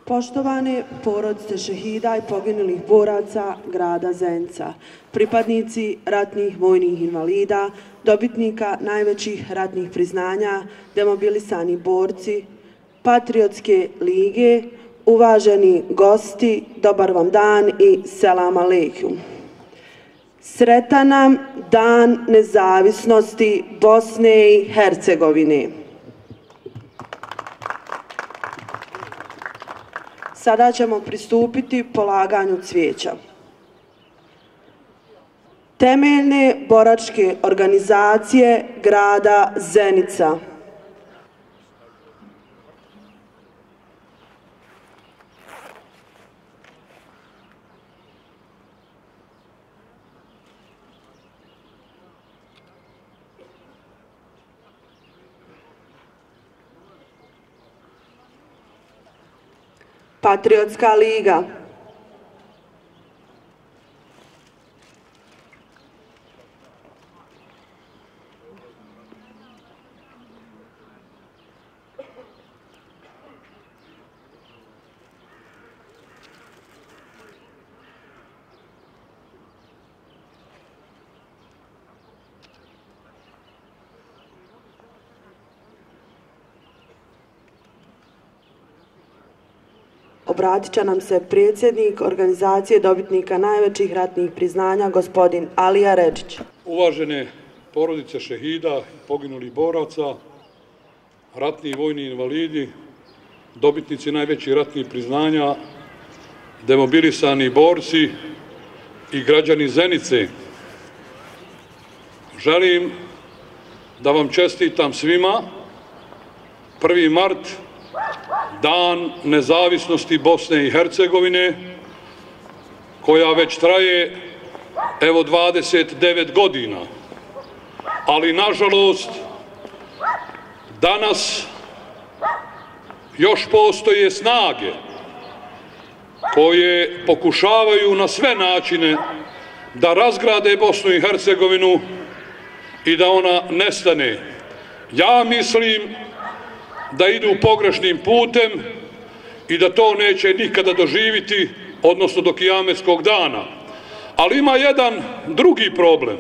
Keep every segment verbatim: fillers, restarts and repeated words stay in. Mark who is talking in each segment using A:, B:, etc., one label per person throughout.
A: Poštovane porodice šehida i poginulih boraca grada Zenica, pripadnici ratnih vojnih invalida, dobitnika najvećih ratnih priznanja, demobilisani borci, Patriotske lige, uvaženi gosti, dobar vam dan i selam aleikum. Sretan nam Dan nezavisnosti Bosne i Hercegovine. Sada ćemo pristupiti polaganju cvijeća. Temeljne boračke organizacije grada Zenica. Patriotska liga. Obratit će nam se predsjednik organizacije dobitnika najvećih ratnih priznanja, gospodin Alija Redžić.
B: Uvažene porodice šehida, poginulih boraca, ratni vojni invalidi, dobitnici najvećih ratnih priznanja, demobilisani borci i građani Zenice, želim da vam čestitam svima prvi mart, Dan nezavisnosti Bosne i Hercegovine, koja već traje evo dvadeset devet godina. Ali nažalost danas još postoje snage koje pokušavaju na sve načine da razgrade Bosnu i Hercegovinu i da ona nestane. Ja mislim da idu pogrešnim putem i da to neće nikada doživiti, odnosno do kijametskog dana. Ali ima jedan drugi problem.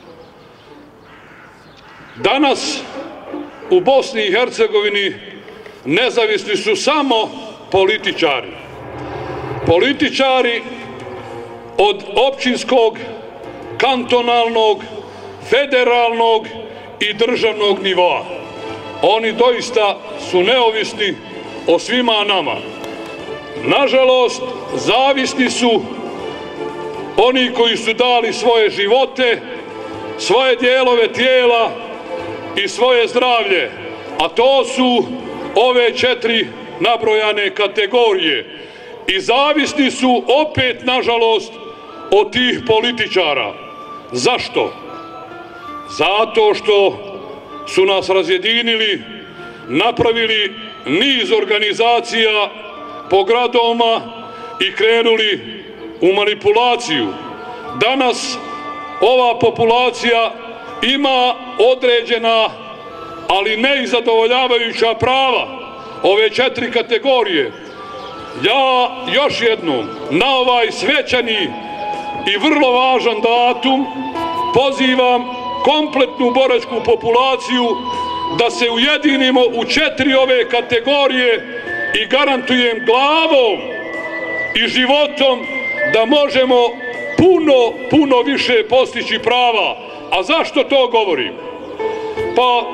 B: Danas u Bosni i Hercegovini nezavisni su samo političari. Političari od općinskog, kantonalnog, federalnog i državnog nivoa. Oni doista su neovisni o svima nama. Nažalost, zavisni su oni koji su dali svoje živote, svoje dijelove tijela i svoje zdravlje, a to su ove četiri nabrojane kategorije. I zavisni su opet, nažalost, od tih političara. Zašto? Zato što su nas razjedinili, napravili niz organizacija po gradovima i krenuli u manipulaciju. Danas ova populacija ima određena, ali ne i zadovoljavajuća prava, ove četiri kategorije. Ja još jednom na ovaj svečani i vrlo važan datum pozivam kompletnu boračku populaciju da se ujedinimo u četiri ove kategorije i garantujem glavom i životom da možemo puno, puno više postići prava. A zašto to govorim? Pa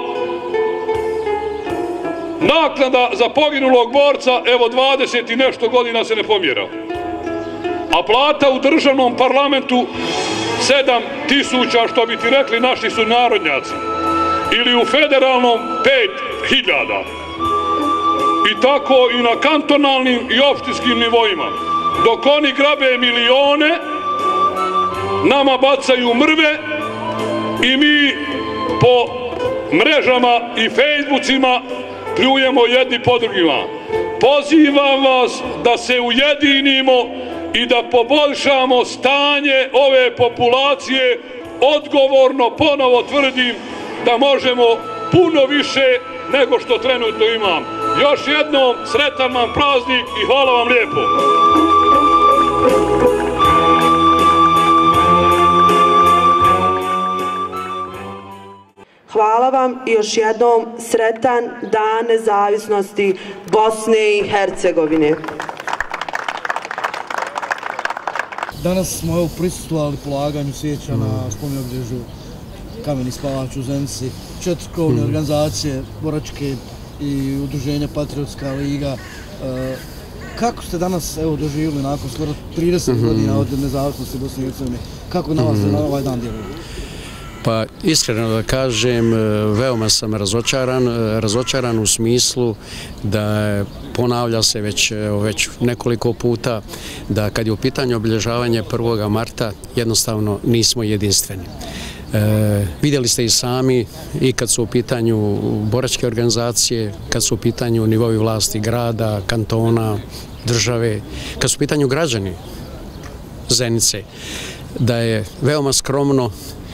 B: naknada za poginulog borca evo dvadeset i nešto godina se ne pomjera. A plata u državnom parlamentu sedam tisuća, što bi ti rekli naši su narodnjaci. Ili u federalnom pet hiljada. I tako i na kantonalnim i opštinskim nivoima. Dok oni grabe milione, nama bacaju mrve i mi po mrežama i Facebookima pljujemo jedni po drugima. Pozivam vas da se ujedinimo i da poboljšamo stanje ove populacije. Odgovorno ponovo tvrdim da možemo puno više nego što trenutno imam. još jednom sretan vam praznik i hvala vam lijepo.
A: Hvala vam i još jednom sretan Dan nezavisnosti Bosne i Hercegovine.
C: Danas smo evo prisustvovali polaganju svijeća na spomen obilježju Kameni spavač u Zenici, četiri krovne organizacije, boračke i udruženja Patriotska liga. E, kako ste danas evo doživjeli nakon skoro trideset godina od nezavisnosti Bosne i Hercegovine? Kako na vas na ovaj dan djeluje?
D: Pa iskreno da kažem, veoma sam razočaran, razočaran u smislu da ponavlja se već, već nekoliko puta da kad je u pitanju obilježavanje prvog marta jednostavno nismo jedinstveni. E, vidjeli ste i sami i kad su u pitanju boračke organizacije, kad su u pitanju nivovi vlasti grada, kantona, države, kad su u pitanju građani Zenice, da je veoma skromno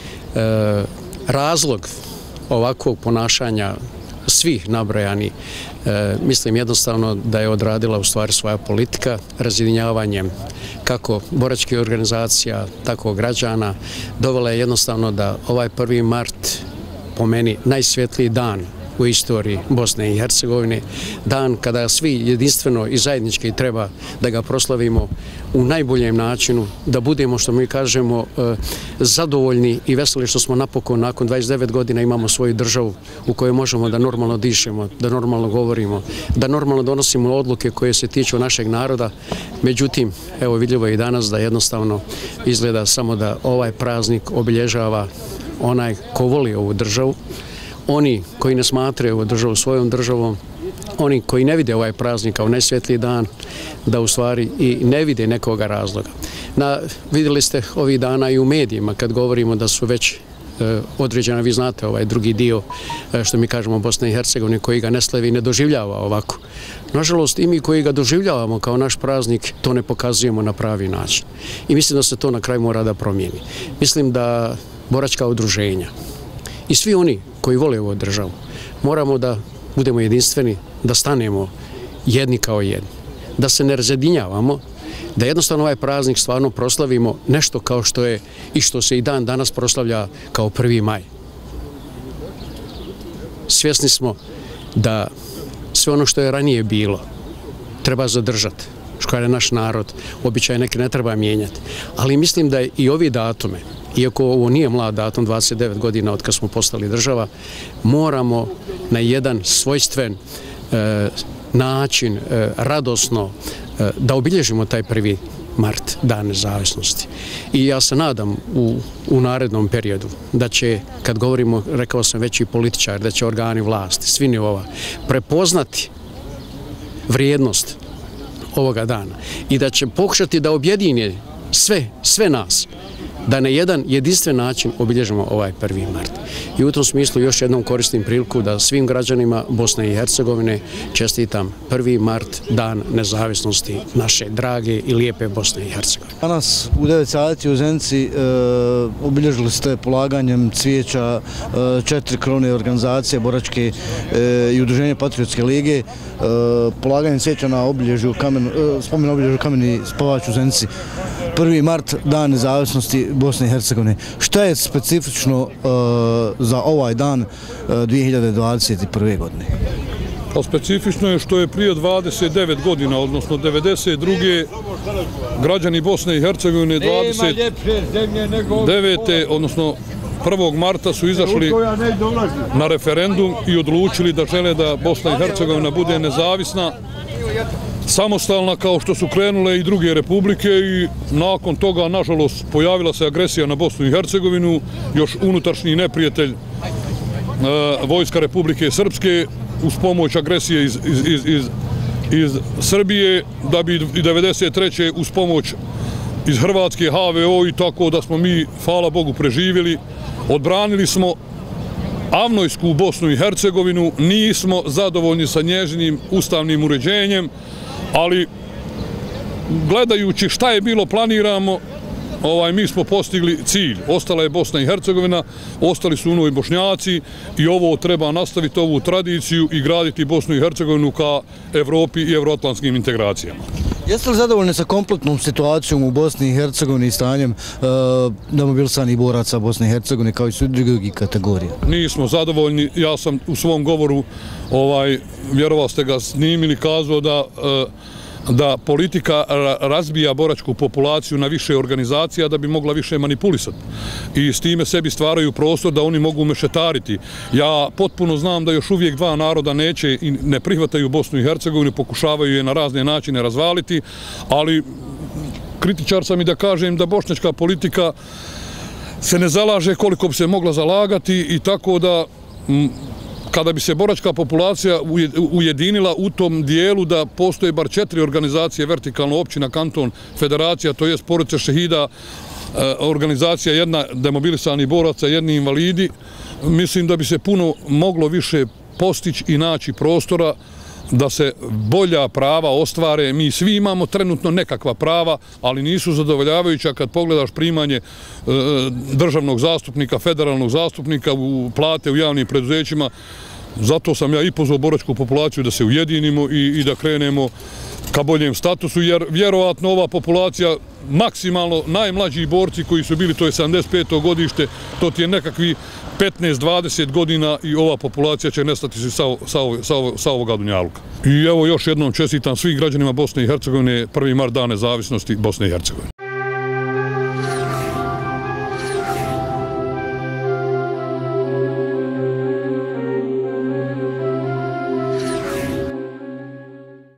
D: e, razlog ovakvog ponašanja svih nabrojani, e, mislim jednostavno da je odradila u stvari svoja politika razjedinjavanjem kako boračkih organizacija, tako građana, dovela je jednostavno da ovaj prvi mart po meni najsvjetliji dan u istoriji Bosne i Hercegovine, dan kada svi jedinstveno i zajednički treba da ga proslavimo u najboljem načinu, da budemo, što mi kažemo, zadovoljni i veseli što smo napokon nakon dvadeset devet godina imamo svoju državu u kojoj možemo da normalno dišemo, da normalno govorimo, da normalno donosimo odluke koje se tiču našeg naroda. Međutim, evo vidljivo je i danas da jednostavno izgleda samo da ovaj praznik obilježava onaj ko voli ovu državu, oni koji ne smatraju ovu državu svojom državom, oni koji ne vide ovaj praznik kao najsvjetliji dan, da u stvari i ne vide nekoga razloga. Na, vidjeli ste ovih dana i u medijima kad govorimo da su već e, određena, vi znate ovaj drugi dio, e, što mi kažemo Bosne i Hercegovine, koji ga ne slavi i ne doživljava ovako. Nažalost, i mi koji ga doživljavamo kao naš praznik, to ne pokazujemo na pravi način. I mislim da se to na kraju mora da promijeni. Mislim da boračka udruženja i svi oni koji vole ovu državu, moramo da budemo jedinstveni, da stanemo jedni kao jedni, da se ne razjedinjavamo, da jednostavno ovaj praznik stvarno proslavimo nešto kao što je i što se i dan danas proslavlja kao prvi maj. Svjesni smo da sve ono što je ranije bilo treba zadržati, što je naš narod, običaje neke ne treba mijenjati, ali mislim da i ovi datume, iako ovo nije mlad datum, dvadeset devet godina od kad smo postali država, moramo na jedan svojstven e, način, e, radosno, e, da obilježimo taj prvi mart, dan nezavisnosti. I ja se nadam u, u narednom periodu da će, kad govorimo, rekao sam već i političar, da će organi vlasti, svi nivova, prepoznati vrijednost ovoga dana i da će pokušati da objedine sve, sve nas, da na jedan jedinstven način obilježimo ovaj prvi mart. I u tom smislu još jednom koristim priliku da svim građanima Bosne i Hercegovine čestitam prvi mart, dan nezavisnosti naše drage i lijepe Bosne i Hercegovine.
C: Danas u devet sati u Zenici e, obilježili ste polaganjem cvijeća e, četiri krovne organizacije, boračke e, i udruženja Patriotske lige, e, polaganjem cvijeća na obilježju kamen, e, spomen obilježju Kameni spavač u Zenici. prvi mart, dan nezavisnosti Bosne i Hercegovine. Šta je specifično uh, za ovaj dan uh, dvije hiljade dvadeset prve. godine?
B: Pa specifično je što je prije dvadeset devet godina, odnosno devedeset druge građani Bosne i Hercegovine dvadeset devete odnosno prvog marta su izašli na referendum i odlučili da žele da Bosna i Hercegovina bude nezavisna, samostalna kao što su krenule i druge republike, i nakon toga, nažalost, pojavila se agresija na Bosnu i Hercegovinu, još unutrašnji neprijatelj e, vojska Republike Srpske uz pomoć agresije iz, iz, iz, iz, iz Srbije, da bi i devedeset treće uz pomoć iz Hrvatske H V O, i tako da smo mi, hvala Bogu, preživjeli. Odbranili smo Avnojsku Bosnu i Hercegovinu, nismo zadovoljni sa njezinim ustavnim uređenjem, ali gledajući šta je bilo planiramo, ovaj, mi smo postigli cilj. Ostala je Bosna i Hercegovina, ostali su unovi Bošnjaci i ovo treba nastaviti, ovu tradiciju i graditi Bosnu i Hercegovinu ka Evropi i evroatlantskim integracijama.
C: Jeste li zadovoljni sa kompletnom situacijom u Bosni i Hercegovini i stanjem uh, demobilisanih boraca Bosne i Hercegovine kao i su drugih kategorija?
B: Nismo zadovoljni. Ja sam u svom govoru, ovaj, vjerovao ste ga snimili, kazao da uh, da politika razbija boračku populaciju na više organizacija da bi mogla više manipulisati. I s time sebi stvaraju prostor da oni mogu mešetariti. Ja potpuno znam da još uvijek dva naroda neće i ne prihvataju Bosnu i Hercegovinu, pokušavaju je na razne načine razvaliti, ali kritičar sam i da kažem da bošnjačka politika se ne zalaže koliko bi se mogla zalagati i tako da kada bi se boračka populacija ujedinila u tom dijelu da postoje bar četiri organizacije, vertikalno općina, kanton, federacija, to je porodice šehida, organizacija jedna demobilisanih boraca, jedni invalidi, mislim da bi se puno moglo više postići i naći prostora da se bolja prava ostvare. Mi svi imamo trenutno nekakva prava, ali nisu zadovoljavajuća kad pogledaš primanje državnog zastupnika, federalnog zastupnika u plate u javnim preduzećima. Zato sam ja i pozvao boračku populaciju da se ujedinimo i, i da krenemo ka boljem statusu, jer vjerovatno ova populacija, maksimalno najmlađi borci koji su bili, to je sedamdeset peto godište, to ti je nekakvi petnaest dvadeset godina i ova populacija će nestati sa, sa, sa, sa ovoga dunjaluka. I evo još jednom čestitam svih građanima Bosne i Hercegovine, prvi mart dan nezavisnosti Bosne i Hercegovine.